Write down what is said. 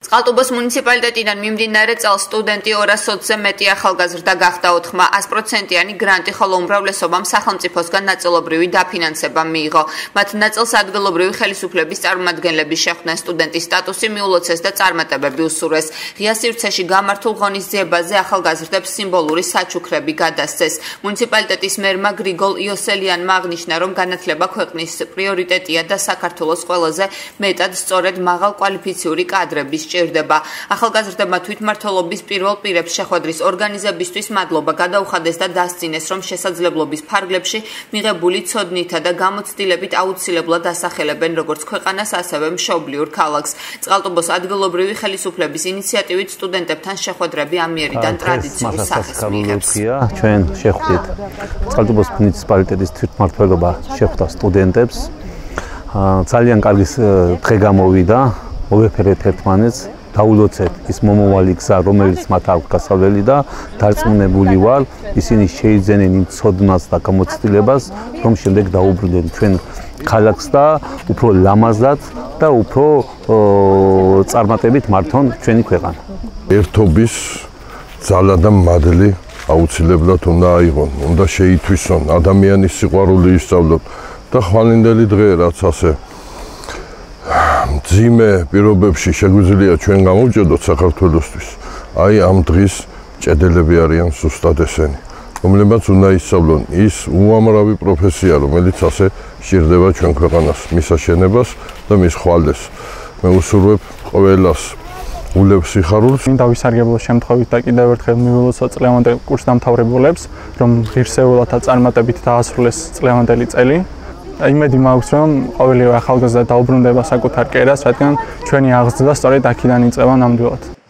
წყალტუბოს მუნიციპალიტეტიდან მიმდინარე წელს სტუდენტი 200-ზე მეტი ახალგაზრდა გახდა 400%-იანი გრანტი, ხოლო უმრავლესობამ სახელმწიფოსგან ნაწილობრივი დაფინანსება მიიღო. მათ ნაწილს ადგილობრივი ხელისუფლების წარმომადგენლების შეხვდნენ, სტუდენტის სტატუსი მიულოცეს და წარმატებები უსურვეს. ღია სივრცეში გამართულ ღონისძიებაზე ახალგაზრდებს სიმბოლური საჩუქრები გადასცეს. მუნიციპალიტეტის მერმა გრიგოლ იოსელიანმა აღნიშნა, რომ განათლება ქვეყნის პრიორიტეტია და საქართველოს ყველაზე მეტად სწორედ მაღალკვალიფიციური კადრების ჭირდება. ახალგაზრდებმა თვითმმართველობის პირველ პირებს შეხვედრის ორგანიზებისთვის მადლობა გადაუხადეს და დასძინეს, რომ შესაძლებლობის ფარგლებში მიღებული ცოდნითა და გამოცდილებით აუცილებლად ასახელებენ როგორც ქვეყანას, ასევე მშობლიურ ქალაქს. წყალტუბოს ადგილობრივი ხელისუფლების ინიციატივით სტუდენტებთან შეხვედრები ამიერიდან ტრადიციულ სახეს მიიღებს. ჩვენ შეხვდით წყალტუბოს მუნიციპალიტეტის თვითმმართველობა შეხვდა სტუდენტებს. ძალიან კარგი დღე გამოვიდა. მოვეფერეთ ერთმანეთს, დაულოცეთ ის მომავალი გზა, რომელიც მათ აქვს გასავლელი და დარწმუნებული ვარ, ისინი შეიძენენ იმ ცოდნას და გამოცდილებას, რომ შემდეგ დაუბრუნდნენ ჩვენ ქალაქს და უფრო ლამაზად და უფრო წარმატებით მართონ ჩვენი ქვეყანა. ერთობის ძალა და მადლი აუცილებლად უნდა აიღონ, უნდა შეითვისონ, ადამიანის სიყვარული ისწავლონ და ხვალინდელი დღე რაც ასე მძიმე პირობებში შეგვიძლია ჩვენ გამოვჭედოთ საქართველოსთვის. აი ამ დღის ჭედელები არიან ზუსტად ესენი, რომლებმაც უნდა ისწავლონ ის უამრავი პროფესია, რომელიც ასე სჭირდება ჩვენ ქვეყანას, მის აშენებას და მის ხვალეს. მე უსურვებ ყველას ულევს სიხარულს. მინდა ვისარგებლო შემთხვევით და კიდევ ერთხელ მივილოცო წლევანდელ კურსდამთავრებულებს, რომ ღირსეულად და წარმატებით დაასრულეს წლევანდელი წელი. იმედი მაქვს, რომ ყოველივე ახალგაზრდა დაუბრუნდება საკუთარ კერას, რადგან ჩვენი აღზრდა სწორედ აქედან იწყება ნამდვილად.